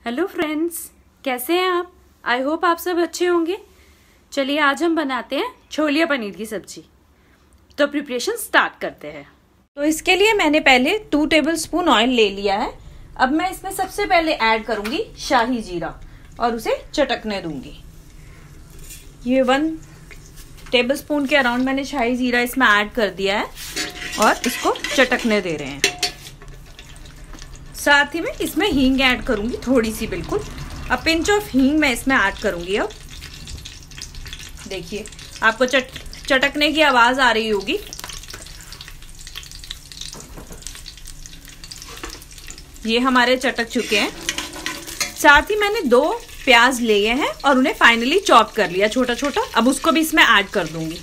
Hello friends, कैसे हैं आप? आई होप आप सब अच्छे होंगे। चलिए आज हम बनाते हैं छोले पनीर की सब्जी। तो प्रिपरेशन स्टार्ट करते हैं। तो इसके लिए मैंने पहले 2 टेबलस्पून ऑयल ले लिया है। अब मैं इसमें सबसे पहले ऐड करूंगी शाही जीरा और उसे चटकने दूंगी। ये 1 टेबलस्पून के अराउंड मैंने शाही जीरा इसमें ऐड कर दिया है और इसको चटकने दे रहे हैं। साथ ही में इसमें हींग ऐड करूंगी, थोड़ी सी, बिल्कुल अ पिंच ऑफ हींग मैं इसमें ऐड करूंगी। अब देखिए आपको चटकने की आवाज आ रही होगी। ये हमारे चटक चुके हैं। साथ ही मैंने 2 प्याज लिए हैं और उन्हें फाइनली चॉप कर लिया छोटा छोटा। अब उसको भी इसमें ऐड कर दूंगी।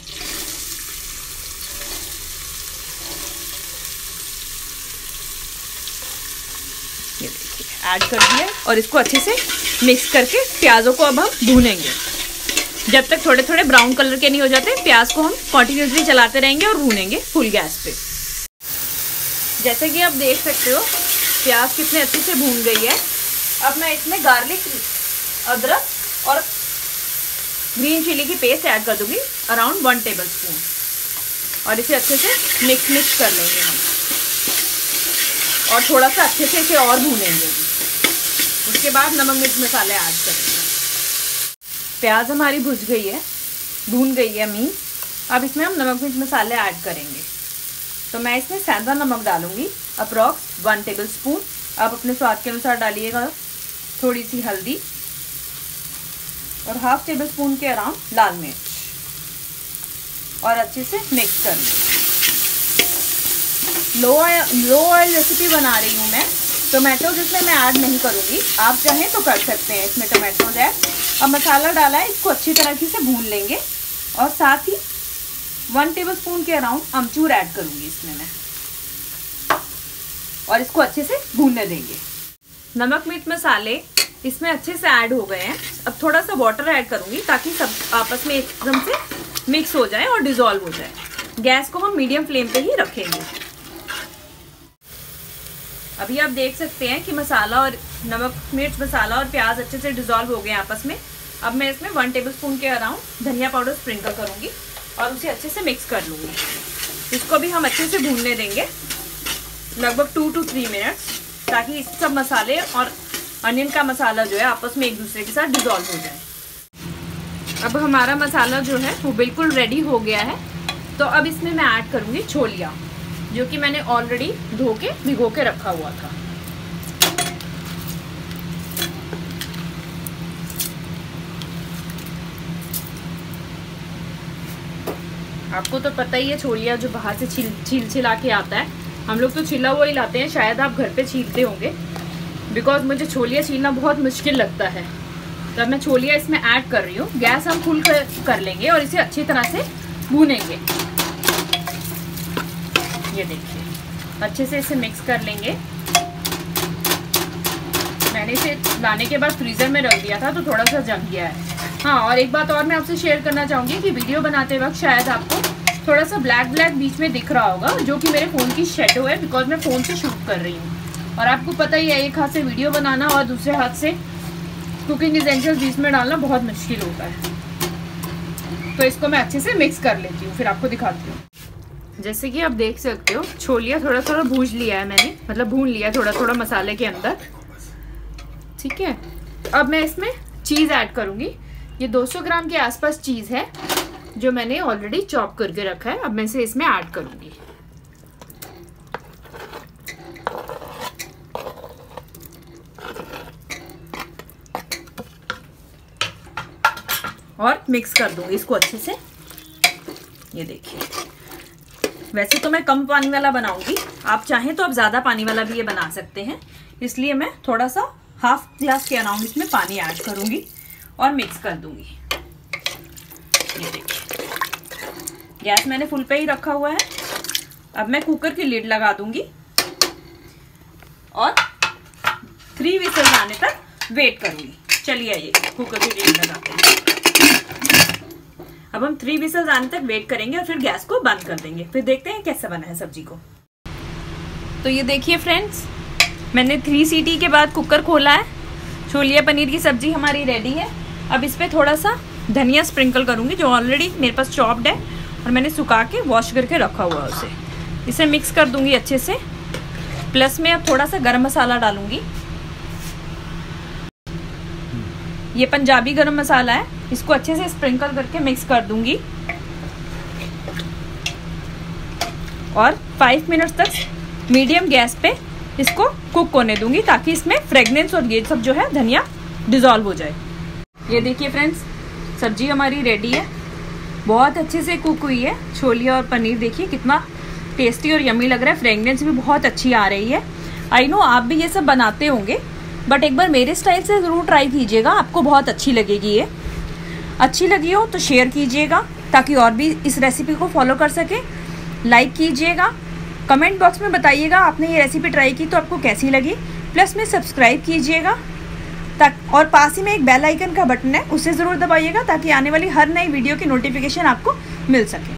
ये देखिए ऐड कर दिया और इसको अच्छे से मिक्स करके प्याजों को अब हम भूनेंगे जब तक थोड़े थोड़े ब्राउन कलर के नहीं हो जाते। प्याज को हम कंटिन्यूसली चलाते रहेंगे और भूनेंगे फुल गैस पे। जैसे कि आप देख सकते हो प्याज कितने अच्छे से भून गई है। अब मैं इसमें गार्लिक, अदरक और ग्रीन चिली की पेस्ट ऐड कर दूंगी अराउंड 1 टेबलस्पून और इसे अच्छे से मिक्स कर लेंगे हम और थोड़ा सा अच्छे से इसे और भूनेंगे। उसके बाद नमक मिर्च मसाले ऐड करेंगे। प्याज हमारी भून गई है मीन। अब इसमें हम नमक मिर्च मसाले ऐड करेंगे। तो मैं इसमें सेंधा नमक डालूंगी अप्रॉक्स 1 टेबलस्पून। आप अपने स्वाद के अनुसार डालिएगा। थोड़ी सी हल्दी और हाफ टेबलस्पून के अराउंड लाल मिर्च और अच्छे से मिक्स कर लेंगे। लो ऑयल रेसिपी बना रही हूँ मैं। टोमेटोज इसमें मैं ऐड नहीं करूँगी, आप चाहें तो कर सकते हैं इसमें टोमेटोज ऐड। अब मसाला डाला है, इसको अच्छी तरह से भून लेंगे और साथ ही 1 टेबलस्पून के अराउंड अमचूर ऐड करूँगी इसमें मैं और इसको अच्छे से भूनने देंगे। नमक मिर्च मसाले इसमें अच्छे से ऐड हो गए हैं। अब थोड़ा सा वाटर ऐड करूँगी ताकि सब आपस में एकदम से मिक्स हो जाए और डिजोल्व हो जाए। गैस को हम मीडियम फ्लेम पे ही रखेंगे। अभी आप देख सकते हैं कि मसाला और नमक मिर्च मसाला और प्याज अच्छे से डिजोल्व हो गए आपस में। अब मैं इसमें 1 टेबलस्पून के अराउंड धनिया पाउडर स्प्रिंकल करूंगी और उसे अच्छे से मिक्स कर लूंगी। इसको भी हम अच्छे से भूनने देंगे लगभग 2 to 3 मिनट्स ताकि सब मसाले और अनियन का मसाला जो है आपस में एक दूसरे के साथ डिजोल्व हो जाए। अब हमारा मसाला जो है वो बिल्कुल रेडी हो गया है। तो अब इसमें मैं ऐड करूंगी छोलिया, जो कि मैंने ऑलरेडी धो के भिगो के रखा हुआ था। आपको तो पता ही है छोलिया जो बाहर से छिला के आता है। हम लोग तो छिला हुआ ही लाते हैं, शायद आप घर पे छीलते होंगे। बिकॉज मुझे छोलिया छीलना बहुत मुश्किल लगता है। तो अब मैं छोलिया इसमें ऐड कर रही हूँ। गैस हम फुल कर लेंगे और इसे अच्छी तरह से भूनेंगे। ये देखिए अच्छे से इसे मिक्स कर लेंगे। मैंने इसे लाने के बाद फ्रीजर में रख दिया था तो थोड़ा सा जम गया है। हाँ, और एक बात और मैं आपसे शेयर करना चाहूँगी कि वीडियो बनाते वक्त शायद आपको थोड़ा सा ब्लैक बीच में दिख रहा होगा, जो कि मेरे फ़ोन की शैडो है। बिकॉज मैं फ़ोन से शूट कर रही हूँ और आपको पता ही है एक हाथ से वीडियो बनाना और दूसरे हाथ से कुकिंग इसेंशियल्स बीच में डालना बहुत मुश्किल होता है। तो इसको मैं अच्छे से मिक्स कर लेती हूँ, फिर आपको दिखाती हूँ। जैसे कि आप देख सकते हो छोलिया थोड़ा थोड़ा भून लिया है मैंने, मतलब भून लिया थोड़ा थोड़ा मसाले के अंदर। ठीक है, अब मैं इसमें चीज़ ऐड करूँगी। ये 200 ग्राम के आसपास चीज़ है जो मैंने ऑलरेडी चॉप करके रखा है। अब मैं इसे इसमें ऐड करूँगी और मिक्स कर दूँगी इसको अच्छे से। ये देखिए, वैसे तो मैं कम पानी वाला बनाऊंगी, आप चाहें तो आप ज़्यादा पानी वाला भी ये बना सकते हैं। इसलिए मैं थोड़ा सा हाफ ग्लास के अराउंड इसमें पानी ऐड करूंगी और मिक्स कर दूंगी। ये देखिए गैस मैंने फुल पे ही रखा हुआ है। अब मैं कुकर की लिड लगा दूंगी और 3 विसल आने तक वेट करूंगी। चलिए ये कुकर की लिड लगाते हैं। अब हम 3 विसल आने तक वेट करेंगे और फिर गैस को बंद कर देंगे। फिर देखते हैं कैसा बना है सब्जी को। तो ये देखिए फ्रेंड्स, मैंने 3 सीटी के बाद कुकर खोला है छोले पनीर की सब्जी हमारी रेडी है। अब इस पर थोड़ा सा धनिया स्प्रिंकल करूँगी, जो ऑलरेडी मेरे पास चॉप्ड है और मैंने सुखा के वॉश करके रखा हुआ है उसे। इसे मिक्स कर दूँगी अच्छे से। प्लस में अब थोड़ा सा गरम मसाला डालूँगी। ये पंजाबी गरम मसाला है, इसको अच्छे से स्प्रिंकल करके मिक्स कर दूँगी और 5 मिनट्स तक मीडियम गैस पे इसको कुक होने दूंगी, ताकि इसमें फ्रेगनेंस और ये सब जो है धनिया डिज़ोल्व हो जाए। ये देखिए फ्रेंड्स, सब्जी हमारी रेडी है, बहुत अच्छे से कुक हुई है। छोले और पनीर देखिए कितना टेस्टी और यम्मी लग रहा है, फ्रेगनेंस भी बहुत अच्छी आ रही है। आई नो आप भी ये सब बनाते होंगे, बट एक बार मेरे स्टाइल से ज़रूर ट्राई कीजिएगा, आपको बहुत अच्छी लगेगी। ये अच्छी लगी हो तो शेयर कीजिएगा, ताकि और भी इस रेसिपी को फॉलो कर सके। लाइक कीजिएगा, कमेंट बॉक्स में बताइएगा आपने ये रेसिपी ट्राई की तो आपको कैसी लगी। प्लस में सब्सक्राइब कीजिएगा और पास ही में एक बेल आइकन का बटन है, उसे ज़रूर दबाइएगा, ताकि आने वाली हर नई वीडियो की नोटिफिकेशन आपको मिल सके।